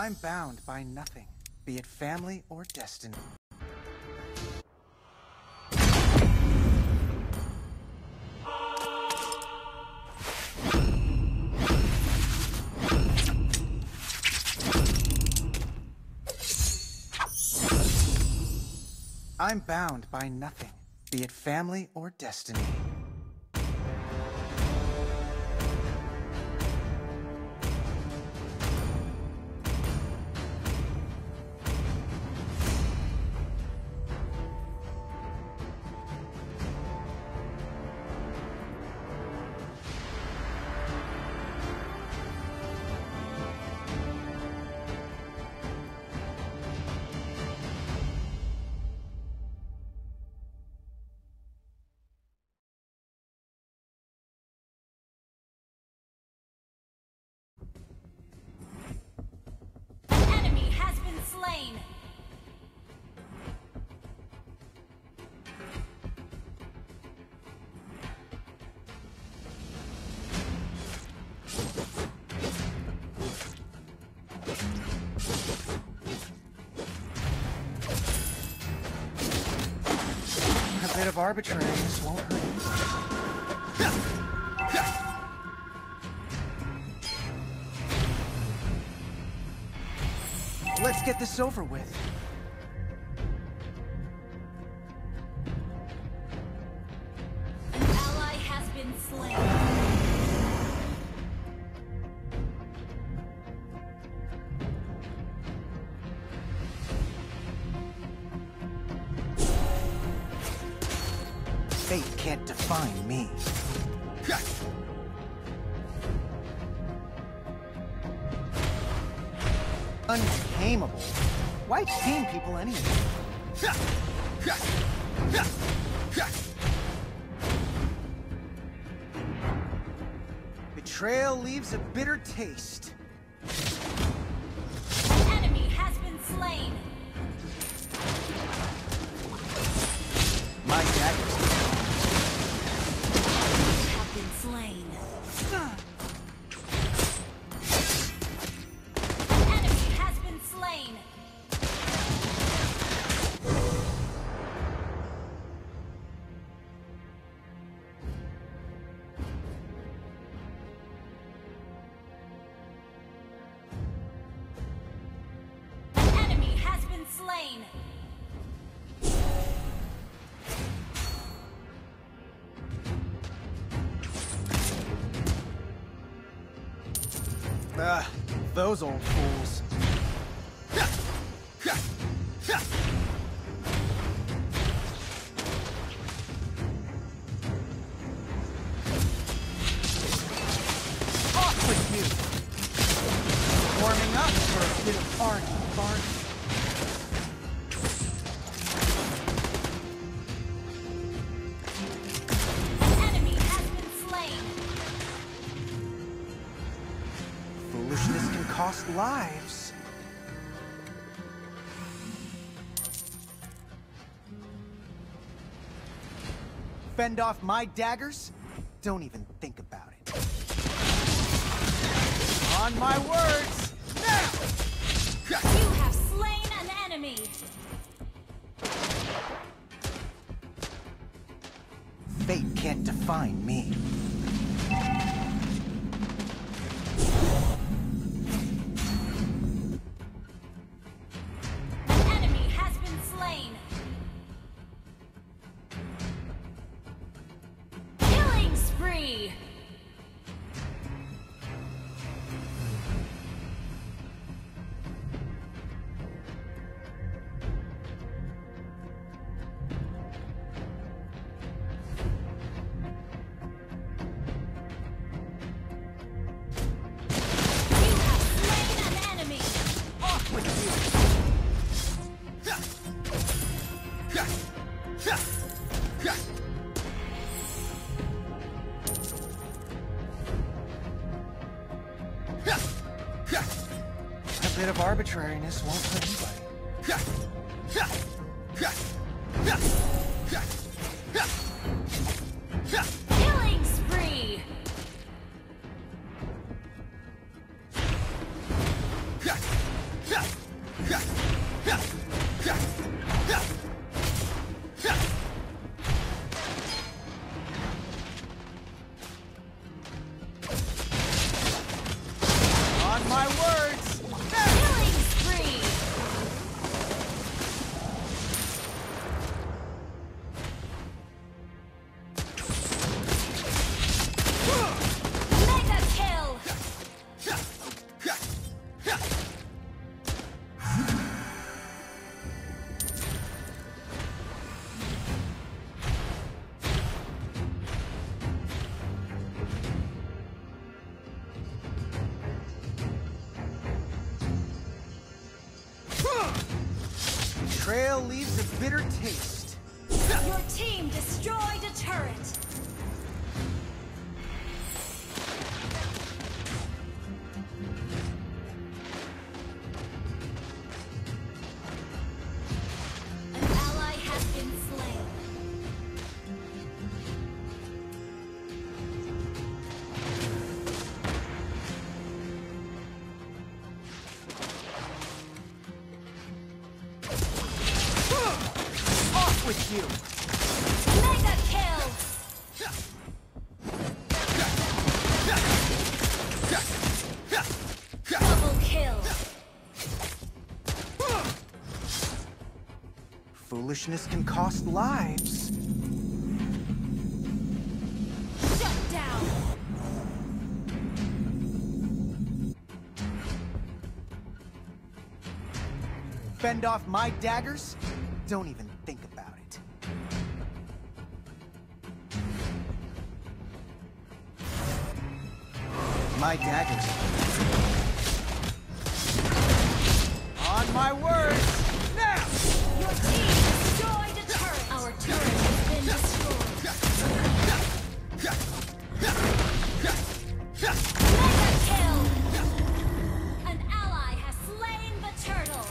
I'm bound by nothing, be it family or destiny. I'm bound by nothing, be it family or destiny. Slain. A bit of arbitrariness won't hurt anybody. Let's get this over with. An ally has been slain. Fate can't define me. Untamable. Why tame people anyway? Betrayal leaves a bitter taste. An enemy has been slain. My daggers Have been slain. Slain. Enemy has been slain. Those old fools. Off with you! Warming up for a bit of barney. Enemy has been slain. Foolishness can cost lives. Fend off my daggers? Don't even think about it. On my words, now! You have slain an enemy. Fate can't define me. Enemy has been slain. Killing spree. A bit of arbitrariness won't hurt anybody. Killing spree. On my words! Killing spree! Mega kill! Trail leaves a bitter taste. Your team destroyed a turret. An ally has been slain. Off with you! Mega kill! Double kill! Foolishness can cost lives. Shut down! Fend off my daggers? Don't even think about it. My daggers. On my words! Now! Your team destroyed a turret! Our turret has been destroyed. Mega kill! An ally has slain the turtle!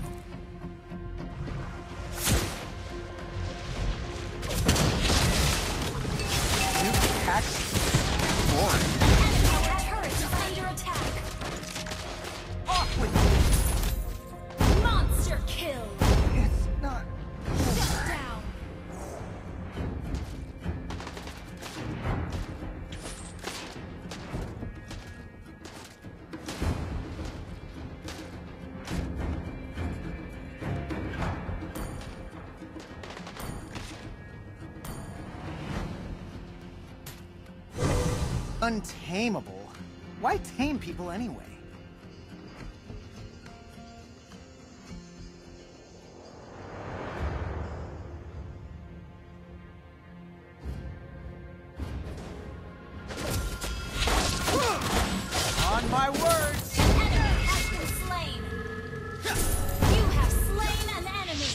Two attacks? Boring. Our turret is under attack! Off with Monster kill! you! It's not... Shut down! Untamable? Why tame people anyway? On my words! An enemy has been slain! You have slain an enemy!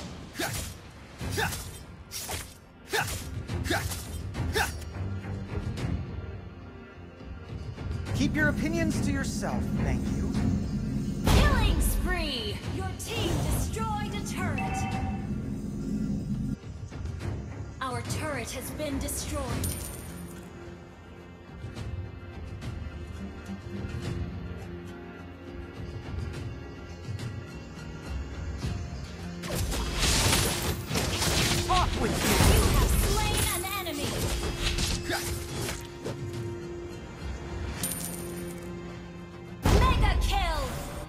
Keep your opinions to yourself, thank you. Killing spree! Your team destroyed a turret! Our turret has been destroyed. Off with you! You have slain an enemy! Mega kill!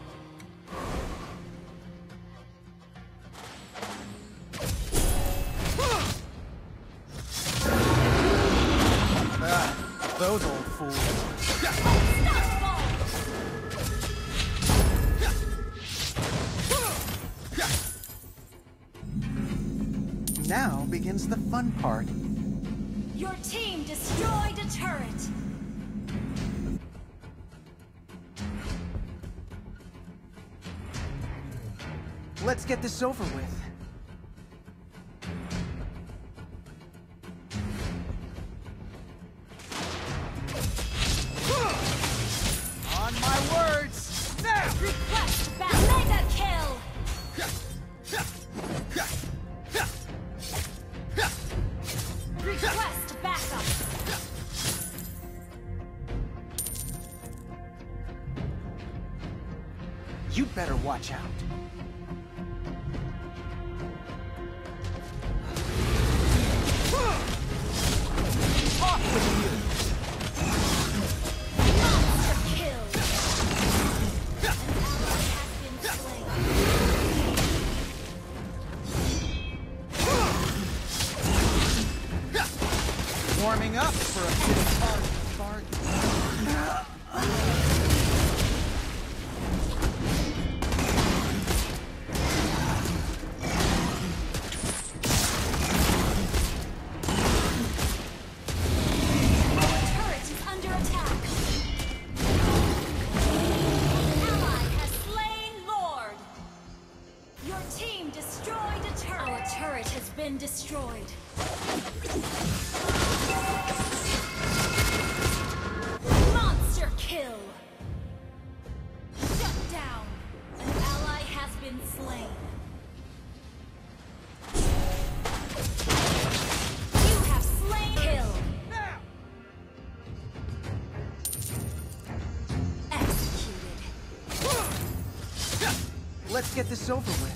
Those old fools. Unstoppable! Now begins the fun part. Your team destroyed a turret! Let's get this over with. On my words! Now! Request back! Mega kill! Request backup! You You'd better watch out. Off with you! Monster kill! An ally has been slain. Warming up for a bit of fun. Destroyed. Monster kill. Shut down. An ally has been slain. You have slain kill. Executed. Let's get this over with.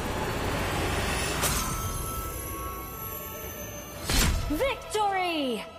Victory!